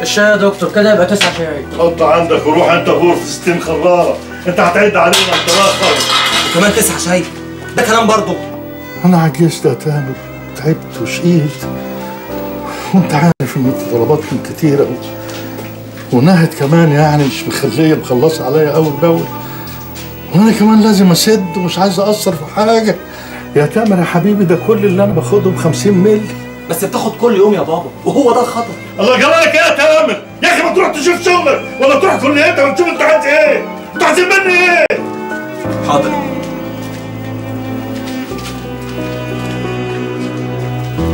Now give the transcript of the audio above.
الشاي يا دكتور كده يبقى 9 شاي. حط عندك وروح انت غور في 60 خراره، انت هتعد علينا انت راخر. وكمان 9 شاي؟ ده كلام برضه. انا عجزت يا تامر، تعبت وشقيت، وانت عارف ان طلباتكم كتيره ونهت كمان يعني مش مخلصه عليا اول باول، وانا كمان لازم اسد ومش عايز اقصر في حاجه. يا تامر يا حبيبي ده كل اللي انا باخدهم 50 مللي. بس بتاخد كل يوم يا بابا وهو ده الخطر. الله جرالك ايه يا تامر؟ يا اخي ما تروح تشوف شغلك ولا تروح كليتك وتشوف انت عايز ايه؟ انت عايزين مني ايه؟ حاضر.